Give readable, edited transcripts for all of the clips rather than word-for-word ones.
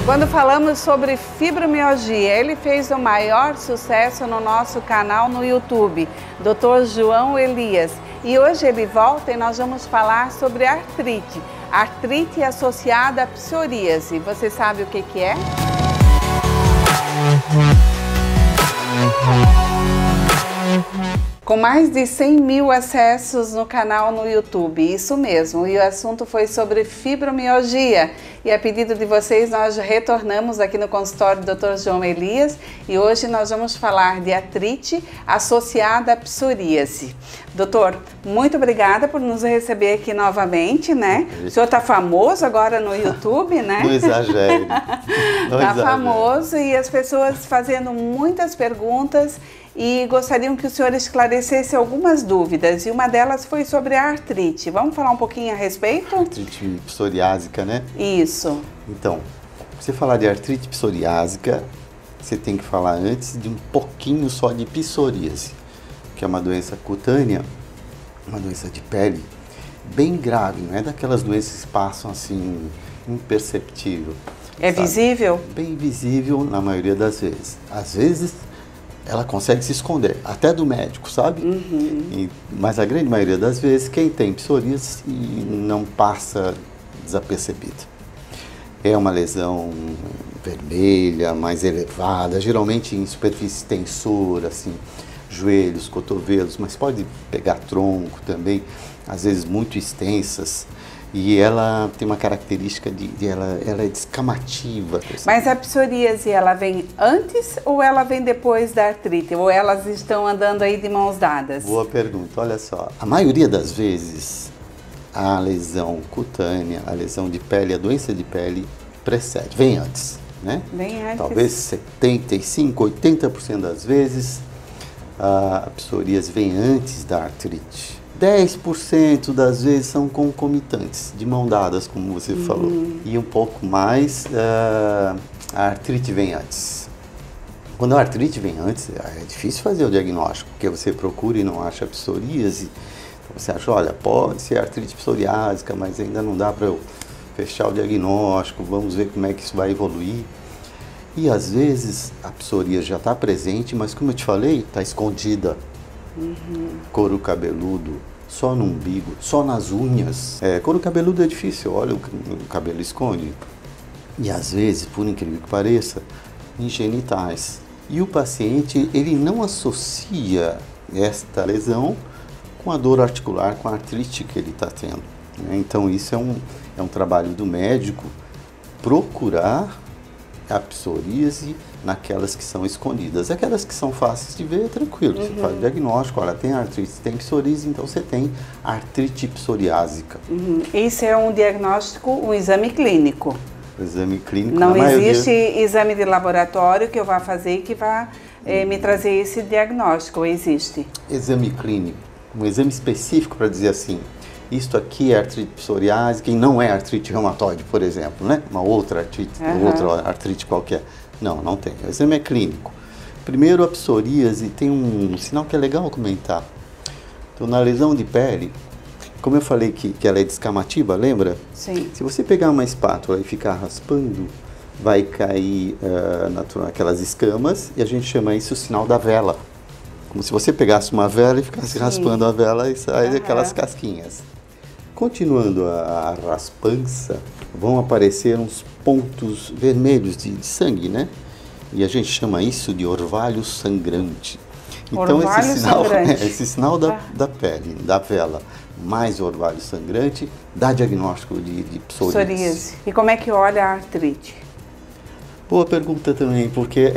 Quando falamos sobre fibromialgia, ele fez o maior sucesso no nosso canal no YouTube, Dr. João Elias. E hoje ele volta e nós vamos falar sobre artrite. Artrite associada à psoríase. Você sabe o que é? Com mais de 100 mil acessos no canal no YouTube, isso mesmo, e o assunto foi sobre fibromialgia. E a pedido de vocês, nós retornamos aqui no consultório do Dr. João Elias e hoje nós vamos falar de artrite associada à psoríase. Doutor, muito obrigada por nos receber aqui novamente, né? O senhor está famoso agora no YouTube, né? Não exagere. Está famoso e as pessoas fazendo muitas perguntas e gostariam que o senhor esclarecesse algumas dúvidas, e uma delas foi sobre a artrite. Vamos falar um pouquinho a respeito? Artrite psoriásica, né? Isso. Então, para você falar de artrite psoriásica, você tem que falar antes de um pouquinho só de psoríase, que é uma doença cutânea, uma doença de pele, bem grave, não é daquelas doenças que passam assim, imperceptível. É sabe? Visível? Bem visível na maioria das vezes. Às vezes, ela consegue se esconder, até do médico, sabe? Mas a grande maioria das vezes, quem tem psoríase não passa desapercebido. É uma lesão vermelha, mais elevada, geralmente em superfície tensora, assim, joelhos, cotovelos, mas pode pegar tronco também, às vezes muito extensas. E ela tem uma característica ela é descamativa. Mas a psoríase, ela vem antes ou ela vem depois da artrite? Ou elas estão andando aí de mãos dadas? Boa pergunta, olha só. A maioria das vezes, a lesão cutânea, a lesão de pele, a doença de pele precede, vem antes, né? Vem antes. Talvez 75, 80% das vezes, a psoríase vem antes da artrite. 10% das vezes são concomitantes, de mão dadas, como você falou. E um pouco mais, a artrite vem antes. Quando a artrite vem antes, é difícil fazer o diagnóstico, porque você procura e não acha psoríase. Então você acha, olha, pode ser artrite psoriásica, mas ainda não dá para eu fechar o diagnóstico, vamos ver como é que isso vai evoluir. E às vezes a psoríase já está presente, mas como eu te falei, está escondida. Couro cabeludo, só no umbigo, só nas unhas. Couro cabeludo é difícil, olha, o cabelo esconde. E às vezes, por incrível que pareça, em genitais. E o paciente, ele não associa esta lesão com a dor articular, com a artrite que ele está tendo. Então isso é um trabalho do médico procurar a psoríase naquelas que são escondidas. Aquelas que são fáceis de ver, é tranquilo. Você faz o diagnóstico, olha, tem artrite, tem psoríase, então você tem artrite psoriásica. Isso é um diagnóstico, um exame clínico. O exame clínico, não existe exame de laboratório que eu vá fazer e que vá me trazer esse diagnóstico, ou existe? Exame clínico, um exame específico para dizer assim, isto aqui é artrite psoriásica e não é artrite reumatoide, por exemplo, né? Uma outra artrite, outra artrite qualquer. Não, não tem. O exame é clínico. Primeiro, a psoríase tem um sinal que é legal comentar. Então, na lesão de pele, como eu falei que ela é descamativa, lembra? Sim. Se você pegar uma espátula e ficar raspando, vai cair aquelas escamas e a gente chama isso o sinal da vela. Como se você pegasse uma vela e ficasse raspando a vela e sai aquelas casquinhas. Continuando a raspança, vão aparecer uns pontos vermelhos de sangue, né? E a gente chama isso de orvalho sangrante. Então esse sinal da pele, da vela, mais orvalho sangrante, dá diagnóstico de psoríase. E como é que olha a artrite? Boa pergunta também, porque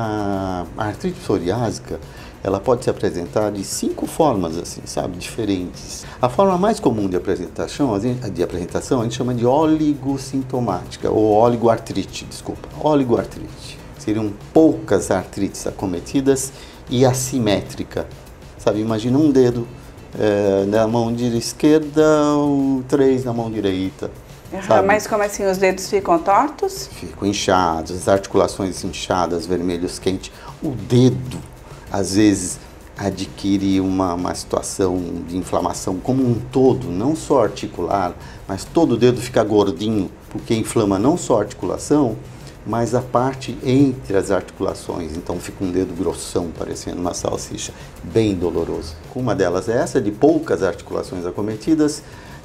a artrite psoriásica, ela pode se apresentar de 5 formas, assim, sabe, diferentes. A forma mais comum de apresentação a gente chama de oligosintomática, ou oligoartrite, desculpa, oligoartrite. Seriam poucas artrites acometidas e assimétrica, sabe, imagina um dedo na mão esquerda, 3 na mão direita. Mas como assim, os dedos ficam tortos? Ficam inchados, as articulações inchadas, vermelhos quentes, o dedo às vezes adquire uma situação de inflamação como um todo, não só articular, mas todo o dedo fica gordinho, porque inflama não só a articulação, mas a parte entre as articulações, então fica um dedo grossão, parecendo uma salsicha, bem doloroso. Uma delas é essa, de poucas articulações acometidas,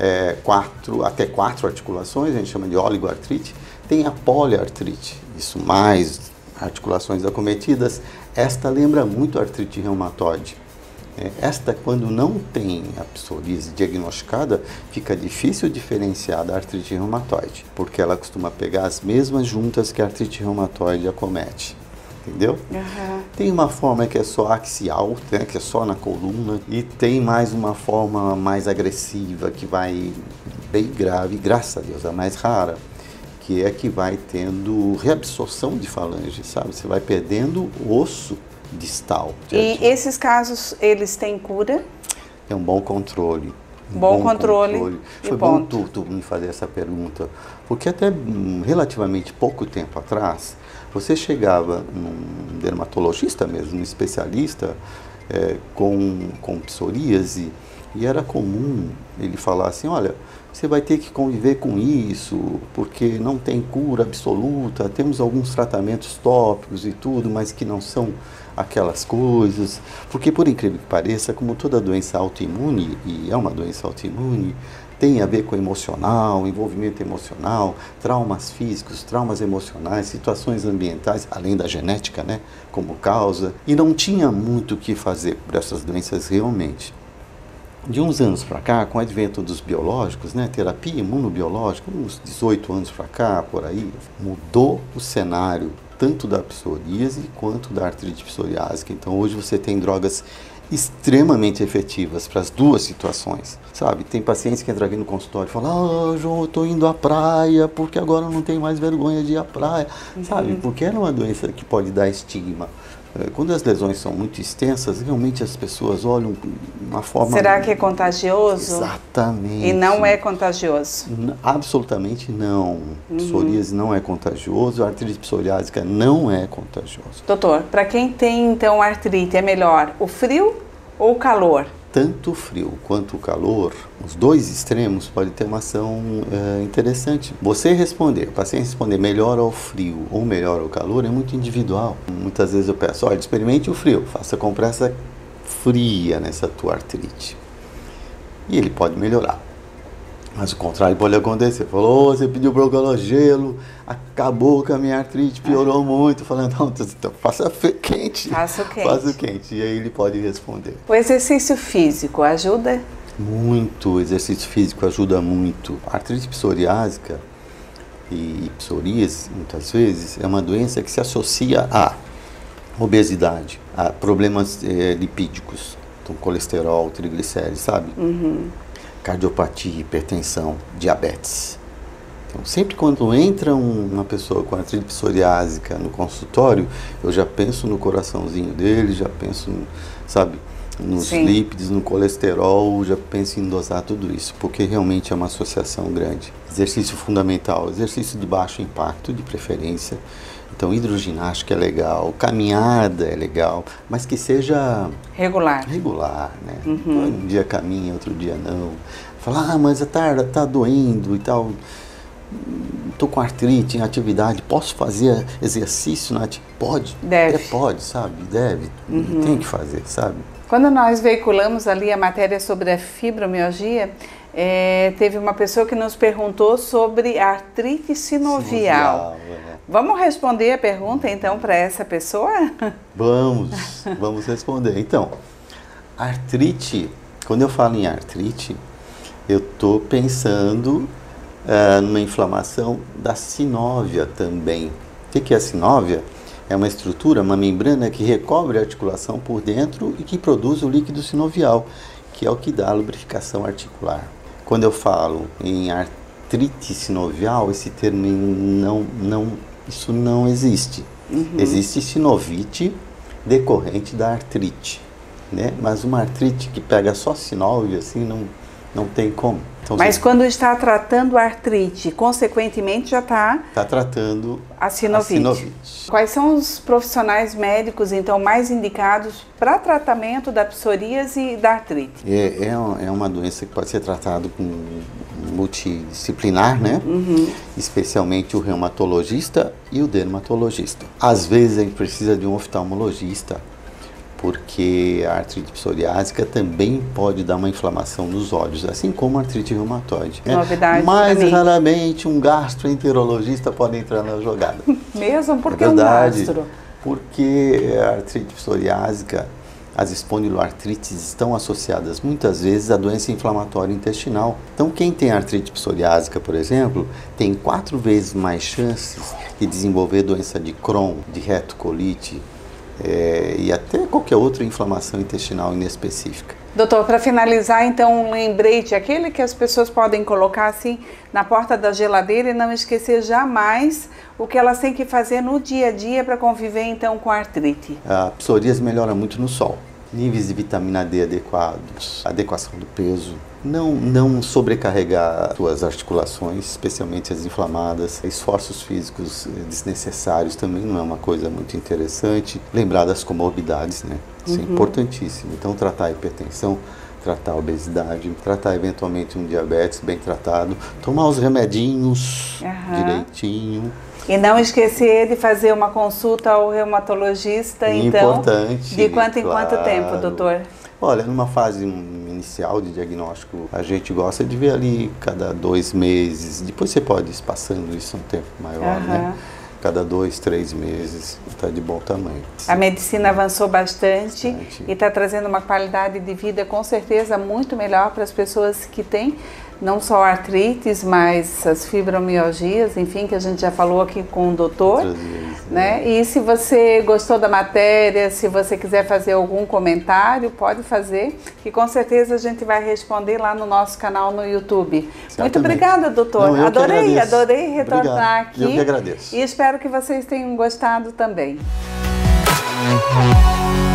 até 4 articulações, a gente chama de oligoartrite. Tem a poliartrite, isso mais articulações acometidas. Esta lembra muito a artrite reumatoide. Esta, quando não tem a psoríase diagnosticada, fica difícil diferenciar da artrite reumatoide, porque ela costuma pegar as mesmas juntas que a artrite reumatoide acomete. Entendeu? Uhum. Tem uma forma que é só axial, né, que é só na coluna, e tem mais uma forma mais agressiva, que vai bem grave, graças a Deus, a mais rara, que é que vai tendo reabsorção de falange, sabe? Você vai perdendo o osso distal. E esses casos, eles têm cura? É um bom controle. Bom controle. Foi bom tu me fazer essa pergunta, porque até relativamente pouco tempo atrás, você chegava num dermatologista mesmo, um especialista com psoríase, e era comum ele falar assim, olha, você vai ter que conviver com isso, porque não tem cura absoluta, temos alguns tratamentos tópicos e tudo, mas que não são aquelas coisas, porque por incrível que pareça, como toda doença autoimune, e é uma doença autoimune, tem a ver com emocional, envolvimento emocional, traumas físicos, traumas emocionais, situações ambientais, além da genética, né, como causa, e não tinha muito o que fazer por essas doenças realmente. De uns anos para cá, com o advento dos biológicos, né, terapia imunobiológica, uns 18 anos para cá, por aí, mudou o cenário tanto da psoríase quanto da artrite psoriásica. Então hoje você tem drogas extremamente efetivas para as duas situações, sabe? Tem pacientes que entram aqui no consultório e falam, João, eu estou indo à praia porque agora eu não tenho mais vergonha de ir à praia, sabe? Porque era uma doença que pode dar estigma. Quando as lesões são muito extensas, realmente as pessoas olham de uma forma... Será que é contagioso? Exatamente. E não é contagioso? Absolutamente não. Psoríase não é contagioso, a artrite psoriásica não é contagiosa. Doutor, para quem tem então artrite, é melhor o frio ou o calor? Tanto o frio quanto o calor, os dois extremos, podem ter uma ação interessante. Você responder, o paciente responder melhor ao frio ou melhor ao calor é muito individual. Muitas vezes eu peço, olha, experimente o frio, faça compressa fria nessa tua artrite. E ele pode melhorar. Mas o contrário pode acontecer. Falou, você pediu para eu colocar gelo, acabou com a minha artrite, piorou muito. Falando, não, então, faça quente. Faça o quente. Faça o quente. E aí ele pode responder. O exercício físico ajuda? Muito, o exercício físico ajuda muito. A artrite psoriásica e psoríase, muitas vezes, é uma doença que se associa a obesidade, a problemas lipídicos, então colesterol, triglicéridos, sabe? Cardiopatia, hipertensão, diabetes. Então, sempre quando entra uma pessoa com artrite psoriásica no consultório, eu já penso no coraçãozinho dele, já penso, sabe, nos lípidos, no colesterol, já penso em dosar tudo isso, porque realmente é uma associação grande. Exercício fundamental, exercício de baixo impacto, de preferência. Então, hidroginástica é legal, caminhada é legal, mas que seja... Regular, né? Um dia caminha, outro dia não. Falar, mas tá doendo e tal, estou com artrite em atividade, posso fazer exercício na atividade? Pode. Deve. Pode, sabe? Deve. Tem que fazer, sabe? Quando nós veiculamos ali a matéria sobre a fibromialgia, teve uma pessoa que nos perguntou sobre a artrite sinovial. Vamos responder a pergunta, então, para essa pessoa? Vamos responder. Então, artrite, quando eu falo em artrite, eu estou pensando numa inflamação da sinóvia também. O que é a sinóvia? É uma estrutura, uma membrana que recobre a articulação por dentro e que produz o líquido sinovial, que é o que dá a lubrificação articular. Quando eu falo em artrite sinovial, esse termo isso não existe. Existe sinovite decorrente da artrite, né? Mas uma artrite que pega só sinóvia, assim, não tem como. Então, mas quando está tratando a artrite, consequentemente já está tratando a sinovite. Quais são os profissionais médicos, então, mais indicados para tratamento da psoríase e da artrite? É uma doença que pode ser tratada com multidisciplinar, né? Especialmente o reumatologista e o dermatologista. Às vezes a gente precisa de um oftalmologista, porque a artrite psoriásica também pode dar uma inflamação nos olhos, assim como a artrite reumatoide. Novidade. Mais raramente um gastroenterologista pode entrar na jogada. Mesmo? Por que É verdade, um gastro? porque a artrite psoriásica, as espondiloartrites estão associadas muitas vezes à doença inflamatória intestinal. Então, quem tem artrite psoriásica, por exemplo, tem 4 vezes mais chances de desenvolver doença de Crohn, de retocolite e até qualquer outra inflamação intestinal inespecífica. Doutor, para finalizar, então, um lembrete, aquele que as pessoas podem colocar assim na porta da geladeira e não esquecer jamais o que elas têm que fazer no dia a dia para conviver então com a artrite. A psoríase melhora muito no sol. Níveis de vitamina D adequados, adequação do peso, não sobrecarregar suas articulações, especialmente as inflamadas, esforços físicos desnecessários também não é uma coisa muito interessante. Lembrar das comorbidades, né? Isso é importantíssimo. Então, tratar a hipertensão, tratar a obesidade, tratar eventualmente um diabetes bem tratado, tomar os remedinhos direitinho. E não esquecer de fazer uma consulta ao reumatologista, então, importante, de quanto em quanto tempo, doutor? Olha, numa fase inicial de diagnóstico, a gente gosta de ver ali cada 2 meses, depois você pode ir espaçando isso um tempo maior, né? Cada 2, 3 meses, está de bom tamanho. A medicina avançou bastante e está trazendo uma qualidade de vida com certeza muito melhor para as pessoas que têm não só artrites, mas as fibromialgias, enfim, que a gente já falou aqui com o doutor, né? E se você gostou da matéria, se você quiser fazer algum comentário, pode fazer, que com certeza a gente vai responder lá no nosso canal no YouTube. Certamente. Muito obrigada, doutor. Não, adorei retornar aqui. Eu que agradeço. E espero que vocês tenham gostado também.